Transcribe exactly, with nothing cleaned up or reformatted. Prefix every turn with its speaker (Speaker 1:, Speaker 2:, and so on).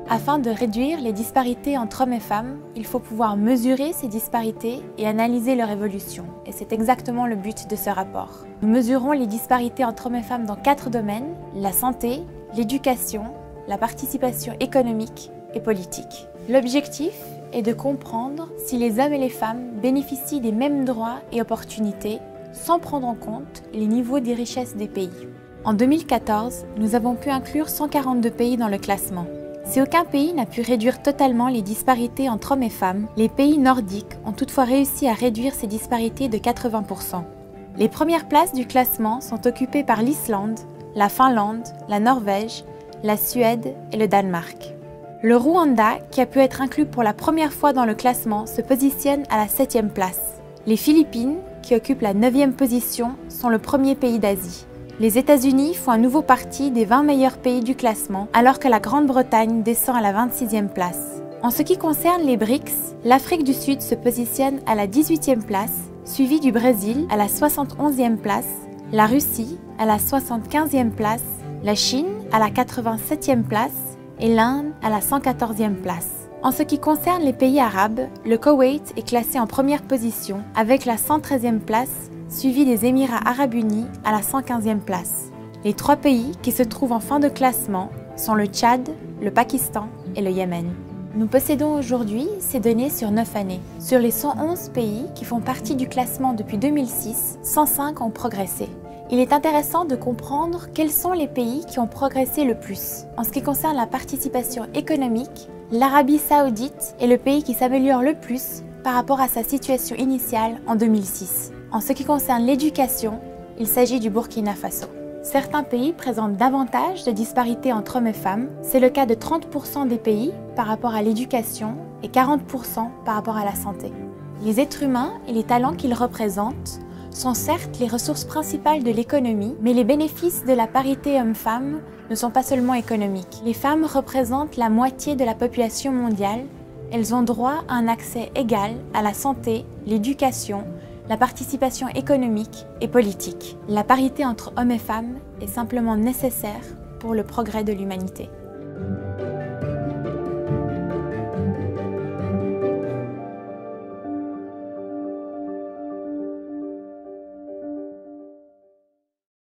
Speaker 1: Afin de réduire les disparités entre hommes et femmes, il faut pouvoir mesurer ces disparités et analyser leur évolution. Et c'est exactement le but de ce rapport. Nous mesurons les disparités entre hommes et femmes dans quatre domaines: la santé, l'éducation, la participation économique et politique. L'objectif est de comprendre si les hommes et les femmes bénéficient des mêmes droits et opportunités sans prendre en compte les niveaux des richesses des pays. En deux mille quatorze, nous avons pu inclure cent quarante-deux pays dans le classement. Si aucun pays n'a pu réduire totalement les disparités entre hommes et femmes, les pays nordiques ont toutefois réussi à réduire ces disparités de quatre-vingts pour cent. Les premières places du classement sont occupées par l'Islande, la Finlande, la Norvège, la Suède et le Danemark. Le Rwanda, qui a pu être inclus pour la première fois dans le classement, se positionne à la septième place. Les Philippines, qui occupent la neuvième position, sont le premier pays d'Asie. Les États-Unis font à nouveau partie des vingt meilleurs pays du classement, alors que la Grande-Bretagne descend à la vingt-sixième place. En ce qui concerne les B R I C S, l'Afrique du Sud se positionne à la dix-huitième place, suivie du Brésil à la soixante-onzième place, la Russie à la soixante-quinzième place, la Chine à la quatre-vingt-septième place et l'Inde à la cent quatorzième place. En ce qui concerne les pays arabes, le Koweït est classé en première position avec la cent treizième place, suivi des Émirats arabes unis à la cent quinzième place. Les trois pays qui se trouvent en fin de classement sont le Tchad, le Pakistan et le Yémen. Nous possédons aujourd'hui ces données sur neuf années. Sur les cent onze pays qui font partie du classement depuis deux mille six, cent cinq ont progressé. Il est intéressant de comprendre quels sont les pays qui ont progressé le plus. En ce qui concerne la participation économique, l'Arabie Saoudite est le pays qui s'améliore le plus par rapport à sa situation initiale en deux mille six. En ce qui concerne l'éducation, il s'agit du Burkina Faso. Certains pays présentent davantage de disparités entre hommes et femmes. C'est le cas de trente pour cent des pays par rapport à l'éducation et quarante pour cent par rapport à la santé. Les êtres humains et les talents qu'ils représentent sont certes les ressources principales de l'économie, mais les bénéfices de la parité homme-femme ne sont pas seulement économiques. Les femmes représentent la moitié de la population mondiale. Elles ont droit à un accès égal à la santé, l'éducation, la participation économique et politique. La parité entre hommes et femmes est simplement nécessaire pour le progrès de l'humanité.